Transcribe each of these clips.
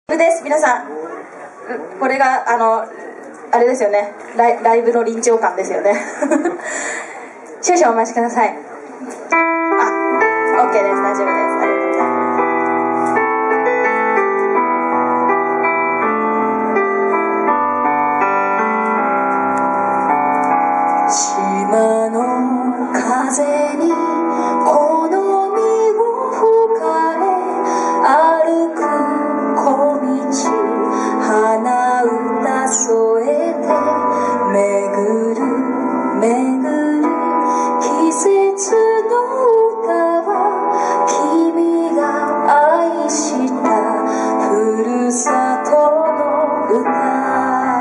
です。皆さん、これがあれですよね、ライブの臨場感ですよね。少々お待ちください。OK です。大丈夫です。ありがとうございます。島の風にこの身を吹かれ歩く小道、花歌添えて巡る巡る季節の歌は君が愛したふるさとの歌。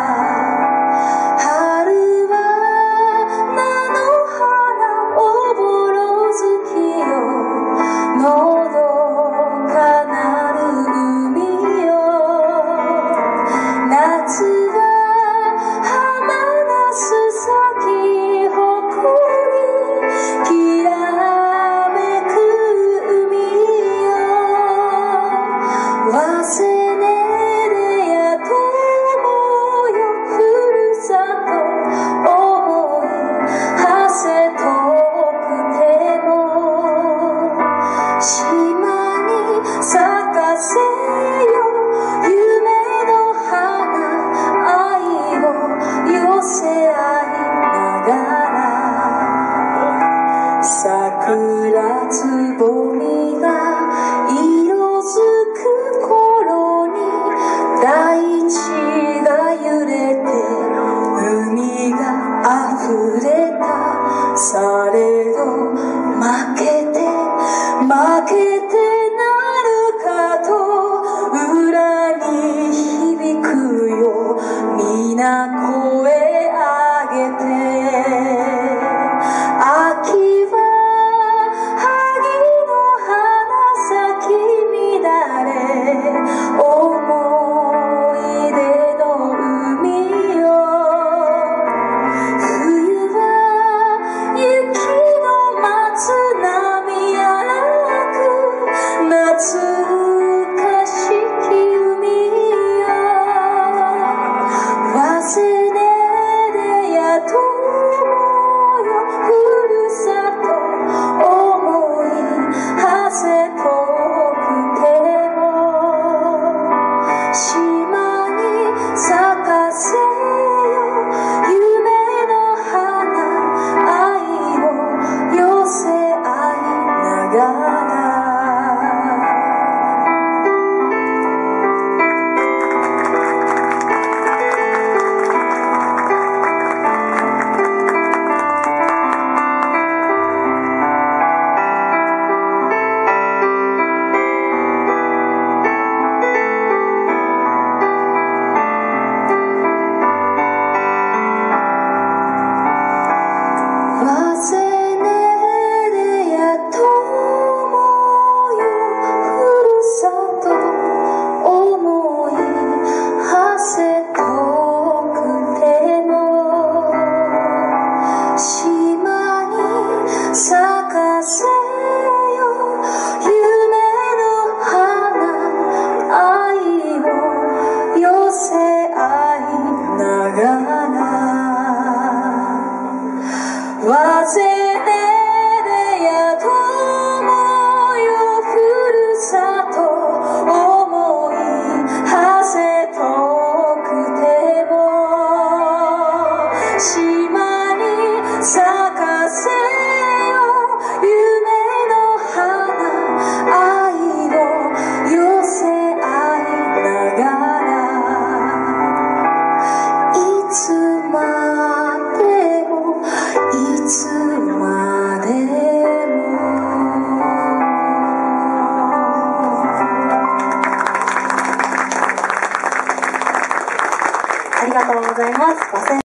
桜つぼみが色づく頃に大地が揺れて海が溢れた。されど負けてなるかと裏に響くよ皆声上げて。ありがとうございます。